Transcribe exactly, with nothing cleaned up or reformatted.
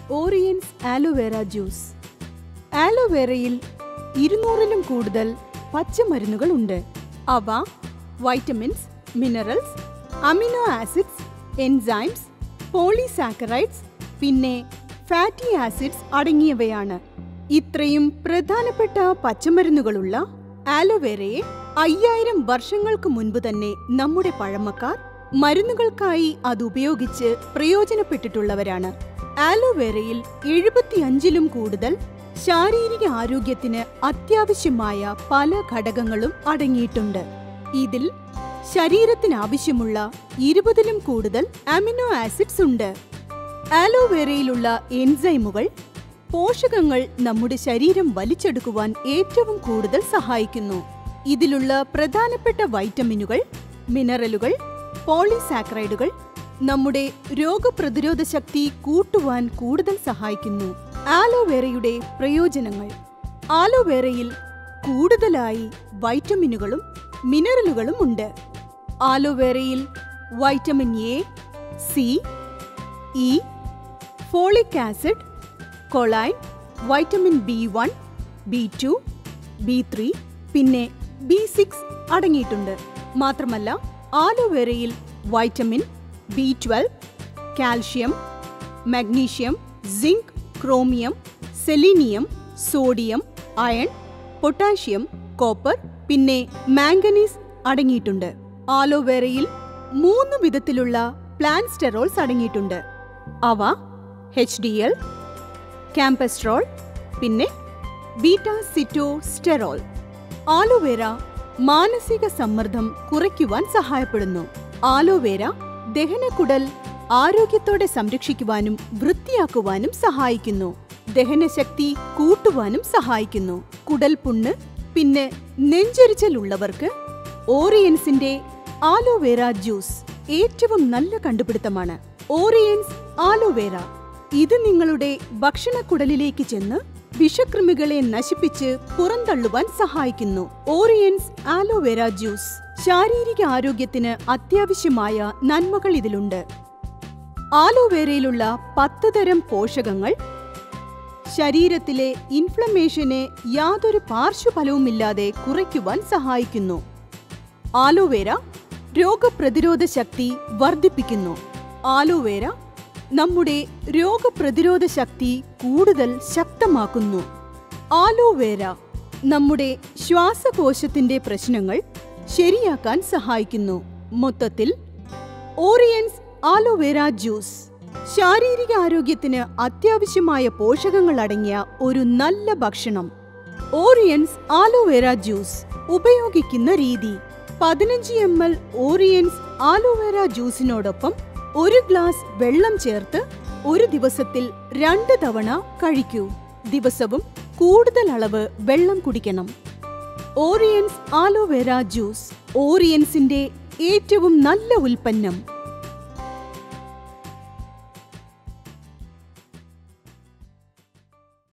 ഓറിയൻസ് aloe vera juice. ആലോവേരയിൽ ഇരുന്നൂറിലും കൂടുതൽ പച്ചമരുന്നുകൾ ഉണ്ട്. അവ vitamins, minerals, amino acids, enzymes, polysaccharides, പിന്നെ ഫാറ്റി ആസിഡ്സ് അടങ്ങിയവയാണ്. ഇത്രയും പ്രധാനപ്പെട്ട പച്ചമരുന്നുകളുള്ള ആലോവേരയെ അയ്യായിരം വർഷങ്ങൾക്ക് മുൻപ് തന്നെ നമ്മുടെ പഴമക്കാർ മരുന്നുകൾക്കായി അതുപയോഗിച്ച് പ്രയോജനപ്പെട്ടിട്ടുള്ളവരാണ്. ആലോവേരയിൽ എഴുപത്തിയഞ്ചിലും കൂടുതൽ ശാരീരിക ആരോഗ്യത്തിന് അത്യാവശ്യമായ പല ഘടകങ്ങളും അടങ്ങിയിട്ടുണ്ട്. ഇതിൽ ശരീരത്തിനാവശ്യമുള്ള ഇരുപതിലും കൂടുതൽ അമിനോ ആസിഡ്സ് ഉണ്ട്. ആലോവേരയിലുള്ള എൻസൈമുകൾ പോഷകങ്ങൾ നമ്മുടെ ശരീരം വലിച്ചെടുക്കുവാൻ ഏറ്റവും കൂടുതൽ സഹായിക്കുന്നു. ഇതിലുള്ള പ്രധാനപ്പെട്ട വൈറ്റമിനുകൾ, മിനറലുകൾ, പോളിസാക്കറൈഡുകൾ നമ്മുടെ രോഗപ്രതിരോധ ശക്തി കൂട്ടുവാൻ കൂടുതൽ സഹായിക്കുന്നു. ആലോവേരയുടെ പ്രയോജനങ്ങൾ. ആലോവേരയിൽ കൂടുതലായി വൈറ്റമിനുകളും മിനറലുകളും ഉണ്ട്. ആലോവേരയിൽ vitamin A, C, E, folic acid, choline, vitamin B one, B two, B three, പിന്നെ ബി സിക്സ് അടങ്ങിയിട്ടുണ്ട്. മാത്രമല്ല ആലോവേരയിൽ vitamin B twelve, calcium, magnesium, zinc, chromium, selenium, sodium, iron, potassium, copper, പിന്നെ മാംഗനീസ് അടങ്ങിയിട്ടുണ്ട്. ആലോവേരയിൽ മൂന്ന് വിധത്തിലുള്ള പ്ലാന്റ് സ്റ്റെറോൾസ് അടങ്ങിയിട്ടുണ്ട്. അവ എച്ച് ഡി എൽ, ക്യാമ്പസ്ട്രോൾ, പിന്നെ ബീറ്റാ സിറ്റോസ്റ്റെറോൾ. ആലോവേര മാനസിക സമ്മർദ്ദം കുറയ്ക്കുവാൻ സഹായപ്പെടുന്നു. ആലോവേര ദഹനക്കുടൽ ആരോഗ്യത്തോടെ സംരക്ഷിക്കുവാനും വൃത്തിയാക്കുവാനും സഹായിക്കുന്നു. ദഹനശക്തി കൂട്ടുവാനും സഹായിക്കുന്നു. കുടൽ പുണ്ണ്, പിന്നെ നെഞ്ചെരിച്ചലുള്ളവർക്ക് ഓറിയൻസിന്റെ ആലോവേര ജ്യൂസ് ഏറ്റവും നല്ല കണ്ടുപിടുത്തമാണ്. ഓറിയൻസ് ആലോവേര ഇത് നിങ്ങളുടെ ഭക്ഷണക്കുടലിലേക്ക് ചെന്ന് വിഷകൃമികളെ നശിപ്പിച്ച് പുറന്തള്ളുവാൻ സഹായിക്കുന്നു. ഓറിയൻസ് ആലോവേര ജ്യൂസ്. ശാരീരിക ആരോഗ്യത്തിന് അത്യാവശ്യമായ നന്മകൾ ഇതിലുണ്ട്. ആലോവേരയിലുള്ള പത്ത് തരം പോഷകങ്ങൾ ശരീരത്തിലെ ഇൻഫ്ലമേഷനെ യാതൊരു പാർശ്വഫലവുമില്ലാതെ കുറയ്ക്കുവാൻ സഹായിക്കുന്നു. ആലോവേര രോഗപ്രതിരോധ ശക്തി വർദ്ധിപ്പിക്കുന്നു. ആലോവേര നമ്മുടെ രോഗപ്രതിരോധ ശക്തി കൂടുതൽ ശക്തമാക്കുന്നു. ആലോവേര നമ്മുടെ ശ്വാസകോശത്തിന്റെ പ്രശ്നങ്ങൾ ശരിയാക്കാൻ സഹായിക്കുന്നു. മൊത്തത്തിൽ ഓറിയൻസ് ആലോവേര ജ്യൂസ് ശാരീരിക ആരോഗ്യത്തിന് അത്യാവശ്യമായ പോഷകങ്ങൾ അടങ്ങിയ ഒരു നല്ല ഭക്ഷണം. ഓറിയൻസ് ആലോവേര ജ്യൂസ് ഉപയോഗിക്കുന്ന രീതി. പതിനഞ്ച് എം എൽ ഓറിയൻസ് ആലോവേര ജ്യൂസിനോടൊപ്പം ഒരു ഗ്ലാസ് വെള്ളം ചേർത്ത് ഒരു ദിവസത്തിൽ രണ്ട് തവണ കഴിക്കൂ. ദിവസവും കൂടുതൽ അളവ് വെള്ളം കുടിക്കണം. ഓറിയൻസ് ആലോവേര ജ്യൂസ് ഓറിയൻസിന്റെ ഏറ്റവും നല്ല ഉൽപ്പന്നം.